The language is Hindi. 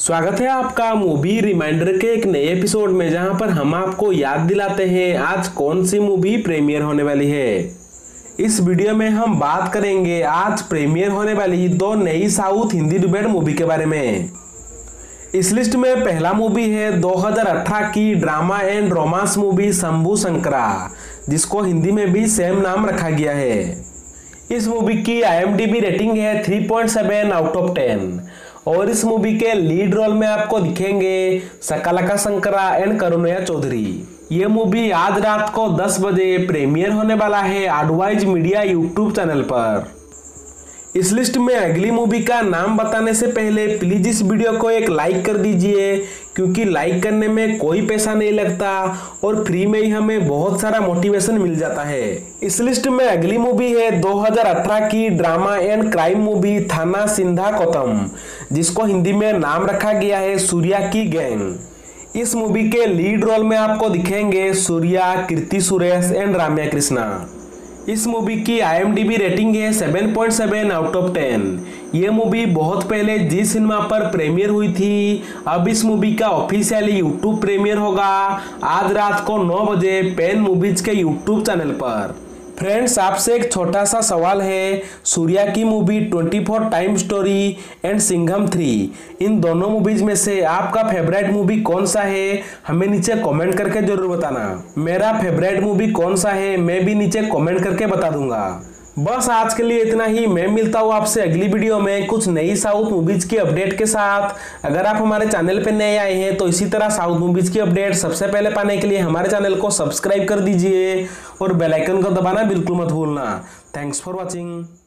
स्वागत है आपका मूवी रिमाइंडर के एक नए एपिसोड में, जहां पर हम आपको याद दिलाते हैं आज कौन सी मूवी प्रीमियर होने वाली है। इस वीडियो में हम बात करेंगे आज प्रीमियर होने वाली दो नई साउथ हिंदी डुबेट मूवी के बारे में। इस लिस्ट में पहला मूवी है 2018 की drama and romance movie Shambhu Shankara, जिसको हिंदी में भी सेम नाम रखा गया है। इस मूवी की IMDb रेटिंग है 3.7 आउट ऑफ 10 और इस मूवी के लीड रोल में आपको दिखेंगे सकलका शंकरा एंड करुणया चौधरी। ये मूवी आज रात को 10 बजे प्रीमियर होने वाला है एडवाइज मीडिया यूट्यूब चैनल पर। इस लिस्ट में अगली मूवी का नाम बताने से पहले प्लीज इस वीडियो को एक लाइक कर दीजिए, क्योंकि लाइक करने में कोई पैसा नहीं लगता और फ्री में ही हमें बहुत सारा मोटिवेशन मिल जाता है। इस लिस्ट में अगली मूवी है 2018 की ड्रामा एंड क्राइम मूवी थाना सिंधा कोतम, जिसको हिंदी में नाम रखा गया है सूर्या की गैंग। इस मूवी के लीड रोल में आपको दिखेंगे सूर्या, कीर्ति सुरेश एंड राम्या कृष्णा। इस मूवी की IMDb रेटिंग है 7.7 आउट ऑफ 10। ये मूवी बहुत पहले जी सिनेमा पर प्रीमियर हुई थी। अब इस मूवी का ऑफिशियली यूट्यूब प्रीमियर होगा आज रात को 9 बजे पेन मूवीज के यूट्यूब चैनल पर। फ्रेंड्स, आपसे एक छोटा सा सवाल है, सूर्या की movie 24 time story and Singham 3, इन दोनों मूवीज में से आपका फेवरेट मूवी कौन सा है, हमें नीचे कमेंट करके जरूर बताना। मेरा फेवरेट मूवी कौन सा है मैं भी नीचे कमेंट करके बता दूंगा। बस आज के लिए इतना ही। मैं मिलता हूँ आपसे अगली वीडियो में कुछ नई साउथ मूवीज की अपडेट के साथ। अगर आप हमारे चैनल पर नए आए हैं तो इसी तरह साउथ मूवीज की अपडेट सबसे पहले पाने के लिए हमारे चैनल को सब्सक्राइब कर दीजिए और बेल आइकन को दबाना बिल्कुल मत भूलना। Thanks for watching.